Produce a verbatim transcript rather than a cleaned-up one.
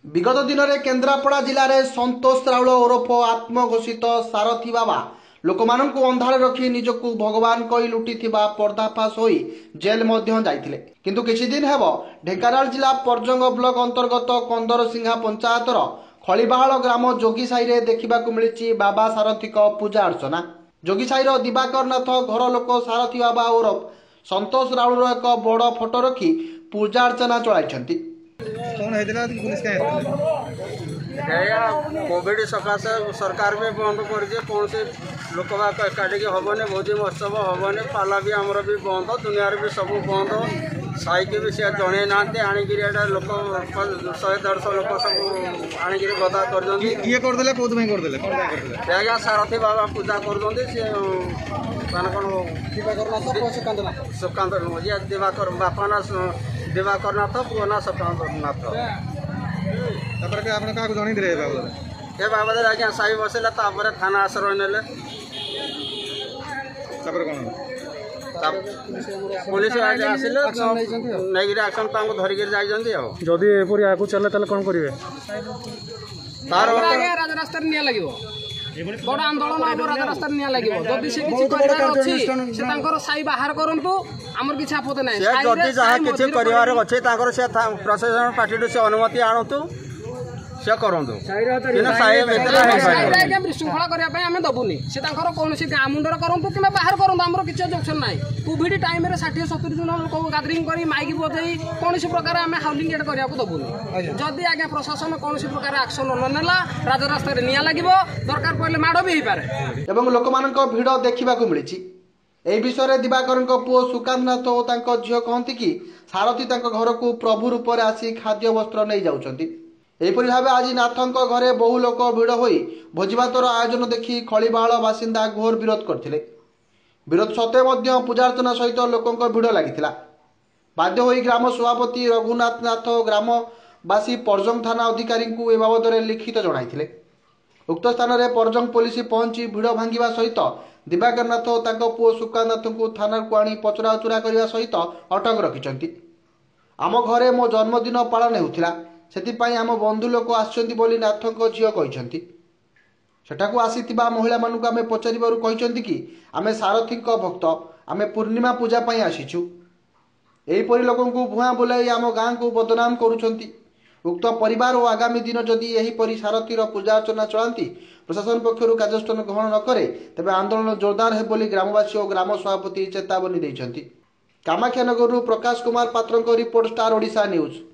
विगत दिन में केन्द्रापड़ा जिले में संतोष राउल ओरफ आत्मघोषित सारथी बाबा लोक मानू अंधार रखी निजकू भगवान कही लुटी पर्दाफाश हो जेल जाइथिले। किंतु किछि दिन हेब ढेंकानाल जिला परजंग ब्लॉक अंतर्गत कंदरसिंघा पंचायतर खलीबाहाल ग्राम जोगीसाई देखा मिली बाबा सारथी पूजा अर्चना। जोगीसाईर दिवाकर नाथ घर लोक सारथी बाबा ओरफ संतोष राउल एक बड़ फोटो रखी पूजा अर्चना चलाई। कोविड सकाशे सरकार भी बंद कर कौन लोक एकाठी हेनी भोजी महोत्सव हेनी पाला भी आमर भी बंद दुनिया भी सब बंद साई भी सी जन ना आणिक लोक शहे देढ़ लोक सब आणिक गदा कर सारथी बाबा पूजा कर सुकांत दिवाकर बापा ना दिवाकर नाथ पुओ ना सुकांत नाथ ए बाबद आज्ञा साई बसला थाना आश्रय ने पुलिस आसिले नहीं एक्शन धरिक जदि एपरी आगू चले कौन करेंगे तार राजरास्ता निया लगे बड़ आंदोलन हम राजरास्ता निया लगे जदि से किछि करबार अछि से तांकर साई बाहर करंतु हमर किछि आपत्ति नै जदि जहा किछि करिवार अछि तांकर से प्रशासन पार्टी से अनुमति आणतु से करंतु किना साई भीतर विशृंखला करबा आमे दबुनी से तांकर कोनोसी गां मुंडर करंतु किना बाहर करंतु हमर किछि ऑब्जेक्शन नै। कोविड टाइम रे साठ सत्तर जन लोक गैदरिंग करी माइक बजई कोनोसी प्रकार आमे हाउलिंग एड करिया को दबुनी जदि आगे प्रशासन कोनोसी प्रकार एक्शन न नेला राजरास्ता रे निया लागिवो दरकार पड़ले माड़ भी पारे। एवं लोक मानक भिड़ देखा मिली एही विषय में दिवाकर पुओ सुकांत नाथ और झील कहती कि सारथी घर को प्रभु रूप में आसी खाद्य वस्त्र नहीं जाउछंती। एहीपरि भाव आज नाथों घरे बहु लोक भिड़ हो भोजभातर आयोजन देखि खलीबाहाल बासिंदा घोर विरोध करथिले। विरोध सत्वे पूजार्चना सहित लोकों भिड़ लगी बाध्य हो ग्राम सभापति रघुनाथ नाथ ग्रामवासी परजंग थाना अधिकारी ए बाबद लिखित जणाइथिले। उक्त स्थान में परजंग पुलिस पहुंची भिड़ भांगा सहित दिवाकर नाथ और पुओ सुकांत नाथ को थाना को आनी पचरा उचरा करने सहित अटक रखिंट। आम घरे मो जन्मदिन पालन होता से आम बंधु लोक आसछंती नाथों झील कहते सेठाकू आसीथिबा महिला मानू आमे पचारिबारु कहते कि आमे सारथी भक्त आमे पूर्णिमा पूजा पाई आसीचु। एहीपरि लोकंकु भुआ बुलाई आम गाँ को बदनाम करुछंती। उक्त परिवार और आगामी दिन जदि एहीपरि सारथीर पूजा अर्चना चलांती प्रशासन पक्षरु कार्यानुष्ठान ग्रहण न करे तेबे आंदोलन जोरदार हे बोली ग्रामवासी और ग्राम सभापति चेतावनी दैछंती। कामाख्यानगरु प्रकाश कुमार पात्रଙ୍କ रिपोर्ट स्टार ओडिशा न्यूज।